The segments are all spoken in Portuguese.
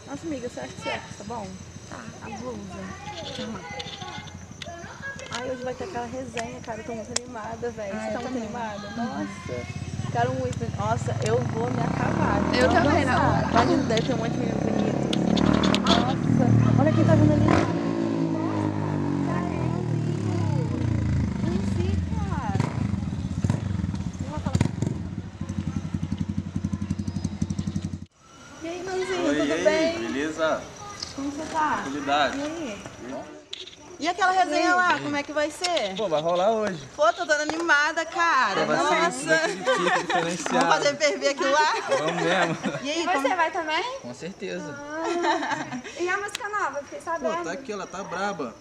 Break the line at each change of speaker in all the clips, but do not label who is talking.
Nossa, amiga, você acha que tá bom? Tá. A blusa. Ai, hoje vai ter aquela resenha, cara. Eu tô muito animada, velho. Você tá muito animada? Nossa. Quero muito. Nossa, eu vou me acabar.
Eu também, não.
Pode deve ter um monte de menino bonito. Nossa. Olha quem tá vindo ali. E aí, Manzinho, tudo bem?
Beleza?
Como você tá?
Tranquilidade.
E aí? E aquela resenha lá, como é que vai ser?
Pô, vai rolar hoje.
Pô, tô dando animada, cara.
Vai ser
Nossa.
daquele tipo diferenciado.
Vamos fazer PV aqui lá?
Vamos mesmo.
E aí,
E você vai também?
Com certeza.
E a música nova? Fiquei sabendo.
Pô, tá aqui, ela tá braba.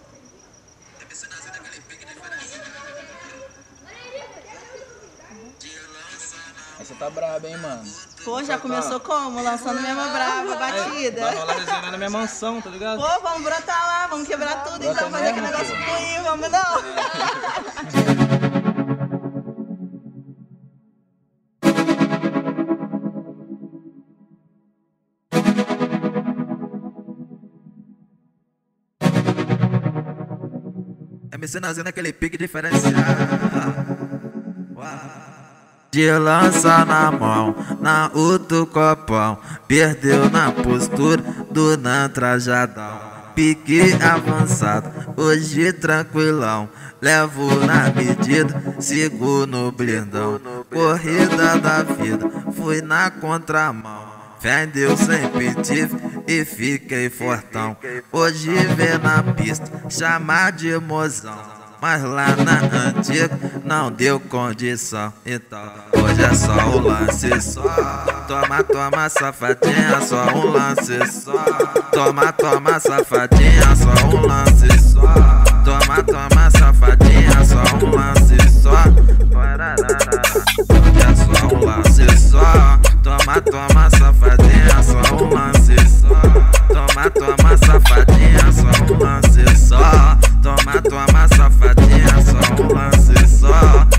Essa tá braba, hein, mano?
Pô, já começou como? Lançando mesmo brava, batida.
Vai rolar resenha na minha mansão, tá ligado?
Pô, vamos brotar lá, vamos quebrar tudo,
Brota
então fazer aquele
mesmo,
negócio
pô.
fluir, vamos não?
MC Nazinho naquele pique diferenciado. De lança na mão, na outro copão. Perdeu na postura do nan trajadão. Pique avançado, hoje tranquilão. Levo na medida, sigo no blindão. Corrida da vida, fui na contramão. Fé em Deus sempre tive e fiquei fortão. Hoje vê na pista, chamar de mozão. Mas lá na antiga não deu condição. Então hoje é só um lance só. Toma, toma safadinha, só um lance só. Toma, toma safadinha, só um lance só. Toma, toma safadinha, só um lance só. Hoje é só um lance só. Toma, toma safadinha, só um lance só. Toma, toma safadinha, só um lance só. Toma, toma safadinha, só um lance só.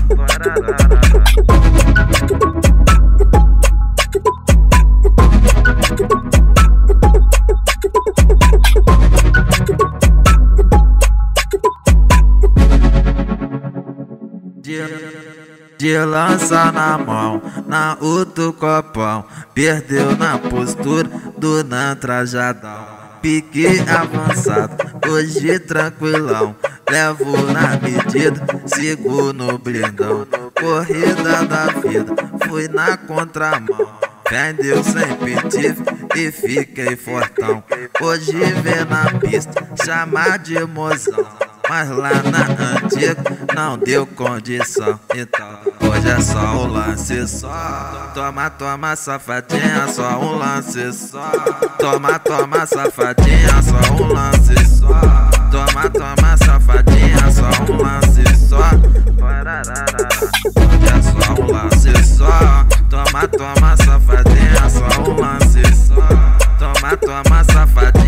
De lança na mão, na outro copão. Perdeu na postura do nan trajadão. Pique avançado, hoje tranquilão. Levo na medida, sigo no blindão. Corrida da vida, fui na contramão. Fé em Deus sempre tive e fiquei fortão. Hoje vê na pista, chamar de mozão. Mas lá na antiga não deu condição. Então hoje é só um lance só. Toma, toma safadinha, só um lance só. Toma, toma safadinha, só um lance só. Toma, toma safadinha, só um lance só. Hoje é só um lance só. Toma, toma safadinha, só um lance só. Toma, toma safadinha.